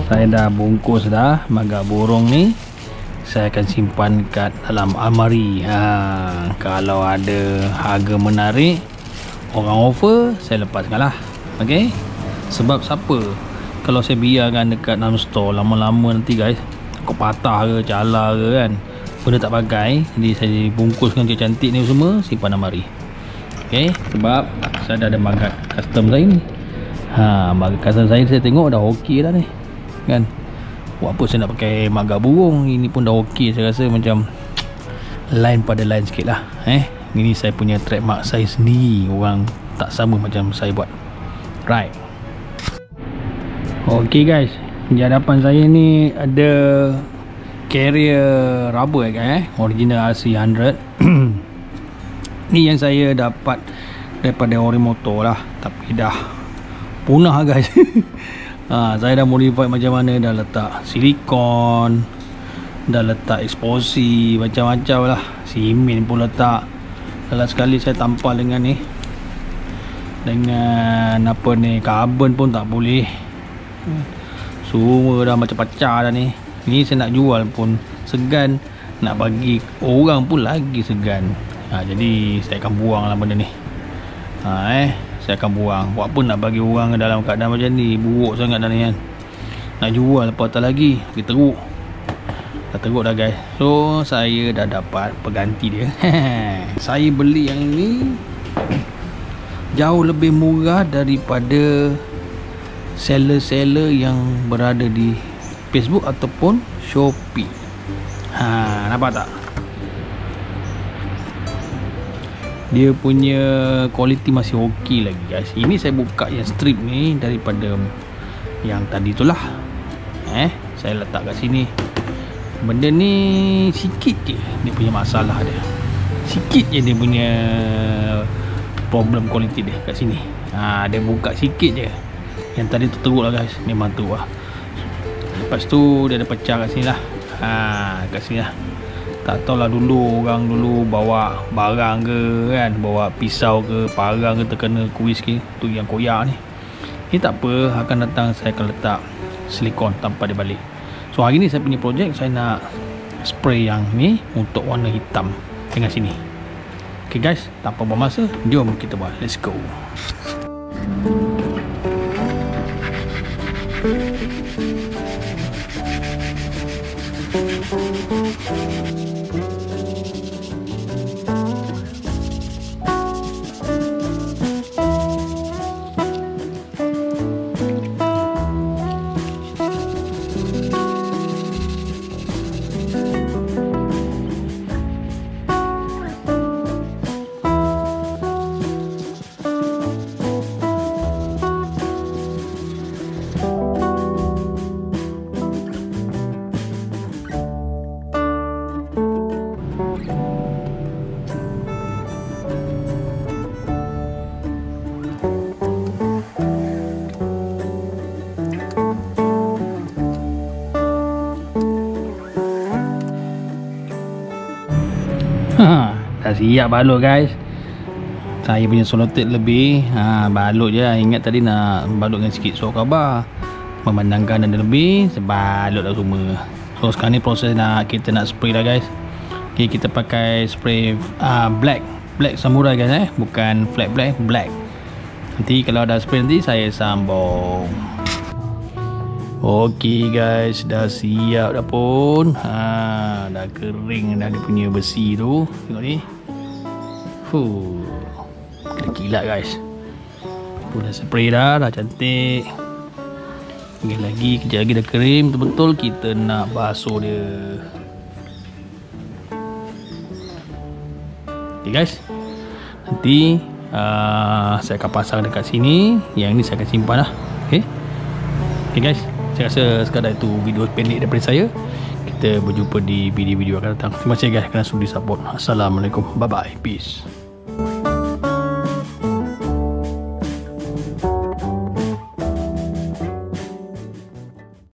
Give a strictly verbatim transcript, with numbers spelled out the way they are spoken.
Saya dah bungkus dah maga burung ni. Saya akan simpan kat dalam almari. ha, Kalau ada harga menarik, orang offer, saya lepaskan lah. Okay. Sebab siapa, kalau saya biarkan dekat dalam store lama-lama nanti guys, kau patah ke, cala ke kan, benda tak pakai. Jadi saya bungkuskan cantik ni semua, simpan almari. Okay. Sebab saya dah ada magat custom saya ni. Ha, magat custom saya saya tengok dah okey dah ni kan. Buat apa saya nak pakai magat burung, ini pun dah okey. Saya rasa macam line pada line sikit lah. Eh, ini saya punya trademark saya sendiri, orang tak sama macam saya buat. Right. Ok guys, di hadapan saya ni ada carrier rubber kan, eh? Original R C one hundred. Ni yang saya dapat daripada Orimoto lah, tapi dah punah guys. ha, Saya dah modify macam mana, dah letak silikon, dah letak eksposi, macam-macam lah. Simen pun letak. Dalam sekali saya tampal dengan ni, dengan apa ni, karbon pun tak boleh. Semua dah macam pecah dah ni. Ni saya nak jual pun segan, nak bagi orang pun lagi segan. ha, Jadi saya akan buang lah benda ni. ha, Eh Saya akan buang. Buat apa nak bagi orang dalam keadaan macam ni, buruk sangat dah ni kan. Nak jual patah lagi, dia teruk. Dah teruk dah guys. So saya dah dapat pengganti dia. Saya beli yang ni jauh lebih murah daripada seller-seller yang berada di Facebook ataupun Shopee. Ha, nampak tak? Dia punya kualiti masih okey lagi guys. Ini saya buka yang strip ni daripada yang tadi tu lah. Eh, saya letak kat sini. Benda ni sikit je dia punya masalah dia. Sikit je dia punya problem kualiti dia kat sini. Ha, dia buka sikit je. Yang tadi tu teruk lah guys, memang teruk lah. Lepas tu dia ada pecah kat sini lah. Ha, kat sini lah. Tak tahulah dulu orang dulu bawa barang ke kan, bawa pisau ke, parang ke, terkena kuis ke, tu yang koyak ni. Ni tak apa, akan datang saya akan letak silikon tanpa dia balik. So hari ni saya punya projek, saya nak spray yang ni untuk warna hitam dengan sini. Okay guys, tanpa buang masa, jom kita buat. Let's go. Ha, dah siap balut guys. Saya punya selotip lebih. Ha, balut je. Ingat tadi nak balut dengan sikit surat khabar. Memandangkan ada lebih, sebalut dah semua. So sekarang ni proses nak kita nak spray dah guys. Okay, kita pakai spray uh, black Black samurai guys eh. Bukan flat black, black. Nanti kalau ada spray nanti saya sambung. Okey guys, dah siap dah pun. Ha, dah kering dah dia punya besi tu. Tengok ni. Fuh. Kilat guys. Pun dah spray dah, dah cantik. Lagi lagi kejap lagi dah kering betul-betul, kita nak basuh dia. Okey guys. Nanti uh, saya akan pasang dekat sini. Yang ni saya akan simpan lah. Okey. Okey guys. Saya rasa sekadar itu video pendek daripada saya. Kita berjumpa di video-video akan datang. Terima kasih guys kerana sudi support. Assalamualaikum. Bye bye. Peace.